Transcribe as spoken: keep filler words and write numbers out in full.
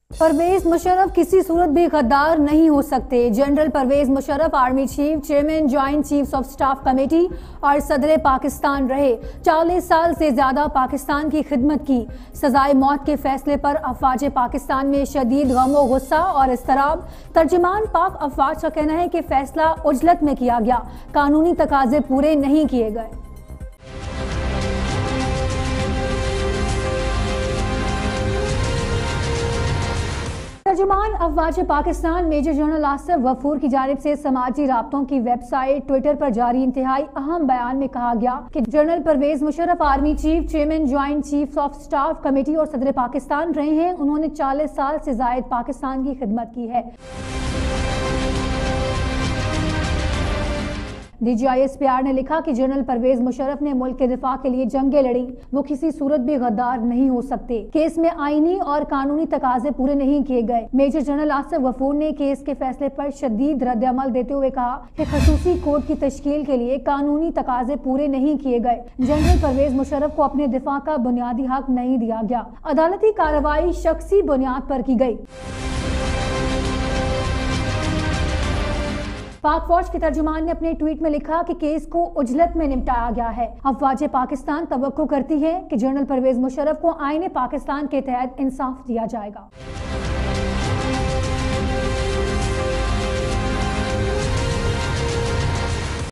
परवेज मुशर्रफ किसी सूरत भी गद्दार नहीं हो सकते। General Pervez Musharraf army chief, chairman joint chiefs of staff committee और सदर पाकिस्तान रहे। चालीस साल से ज्यादा पाकिस्तान की खिदमत की। सजाए मौत के फैसले पर अफवाज पाकिस्तान में शदीद गम गुस्सा और इस्तराब। तर्जुमान पाक अफवाज का कहना है कि फैसला उजलत में किया गया, कानूनी तकाजे पूरे नहीं किए गए। तर्जुमान अफवाज पाकिस्तान मेजर जनरल आसिफ गफूर की जानिब से समाजी राब्तों की वेबसाइट ट्विटर पर जारी इंतहाई अहम बयान में कहा गया कि general Pervez Musharraf army chief, chairman joint chiefs of staff committee और सदर पाकिस्तान रहे हैं। उन्होंने चालीस साल से जायद पाकिस्तान की खिदमत की है। D G I S P R ने लिखा कि जनरल परवेज मुशर्रफ ने मुल्क के दिफा के लिए जंगें लड़ी। वो किसी सूरत भी गद्दार नहीं हो सकते। केस में आईनी और कानूनी तकाजे पूरे नहीं किए गए। मेजर जनरल आसिफ गफूर ने केस के फैसले पर शदीद रद्द-ए-अमल देते हुए कहा कि खसूसी कोर्ट की तश्कील के लिए कानूनी तकाजे पूरे नहीं किए गए। जनरल परवेज मुशर्रफ को अपने दिफा का बुनियादी हक नहीं दिया गया। अदालती कार्रवाई शख्सी बुनियाद पर की गई। पाक फौज के तर्जुमान ने अपने ट्वीट में लिखा कि केस को उजलत में निपटाया गया है। अफवाज पाकिस्तान तवक्को करती है कि जनरल परवेज मुशर्रफ को आईन पाकिस्तान के तहत इंसाफ दिया जाएगा।